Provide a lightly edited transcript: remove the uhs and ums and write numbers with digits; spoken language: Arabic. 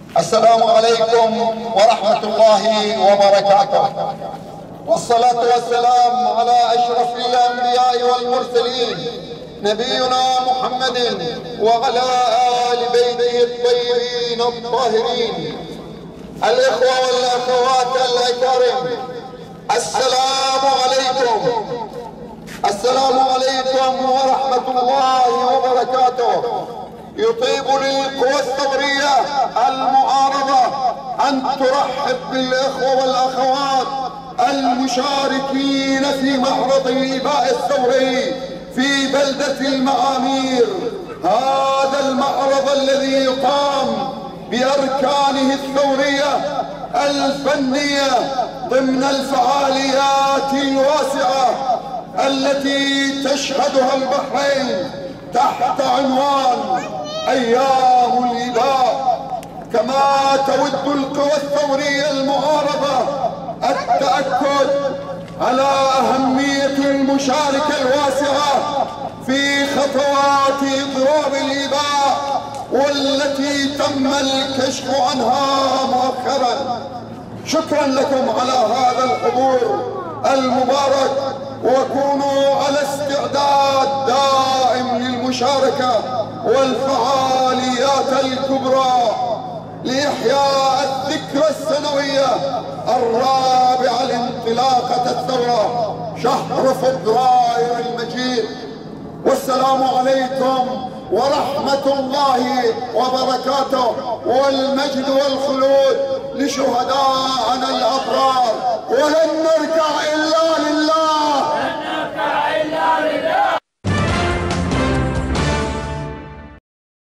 السلام عليكم ورحمة الله وبركاته، والصلاة والسلام على أشرف الأنبياء والمرسلين نبينا محمد وعلى آل بيته الطيبين الطاهرين. الإخوة والأخوات الأكارم، السلام عليكم. السلام عليكم ورحمة الله وبركاته. يطيب للقوى الثورية المعارضة أن ترحب بالإخوة والأخوات المشاركين في معرض الإباء الثوري في بلدة المعامير. هذا المعرض الذي يقام بأركانه الثورية الفنية ضمن الفعاليات الواسعة التي تشهدها البحرين تحت عنوان أيام الإباء. كما تود القوى الثورية المعارضة التأكد على أهمية المشاركة الواسعة في خطوات إضراب الإباء والتي تم الكشف عنها مؤخرا. شكرا لكم على هذا الحضور المبارك، وكونوا على استعداد دائم للمشاركة والفعاليات الكبرى لإحياء الذكرى السنوية الرابعة لانطلاقة الثورة شهر فبراير المجيد. والسلام عليكم ورحمة الله وبركاته، والمجد والخلود لشهدائنا الأبرار، ولن نركع إلا لله.